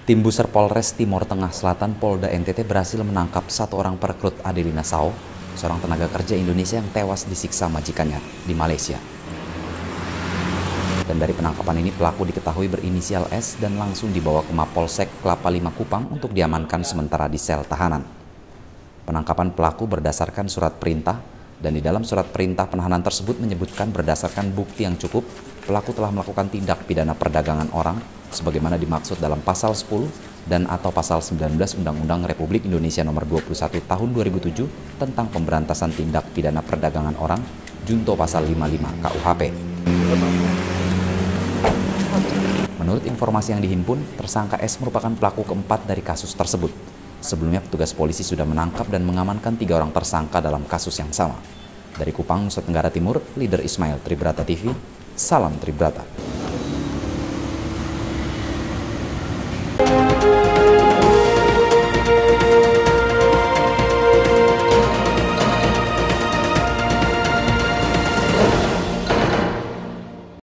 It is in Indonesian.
Tim Buser Polres Timor Tengah Selatan Polda NTT berhasil menangkap satu orang perekrut Adelina Sao, seorang tenaga kerja Indonesia yang tewas disiksa majikannya di Malaysia. Dan dari penangkapan ini pelaku diketahui berinisial S dan langsung dibawa ke Mapolsek Kelapa Lima Kupang untuk diamankan sementara di sel tahanan. Penangkapan pelaku berdasarkan surat perintah, dan di dalam surat perintah penahanan tersebut menyebutkan berdasarkan bukti yang cukup, pelaku telah melakukan tindak pidana perdagangan orang sebagaimana dimaksud dalam pasal 10 dan atau pasal 19 Undang-Undang Republik Indonesia Nomor 21 Tahun 2007 tentang pemberantasan tindak pidana perdagangan orang, junto pasal 55 KUHP. Menurut informasi yang dihimpun, tersangka S merupakan pelaku keempat dari kasus tersebut. Sebelumnya petugas polisi sudah menangkap dan mengamankan 3 orang tersangka dalam kasus yang sama. Dari Kupang, Nusa Tenggara Timur, Leader Ismail, Tribrata TV, salam Tribrata.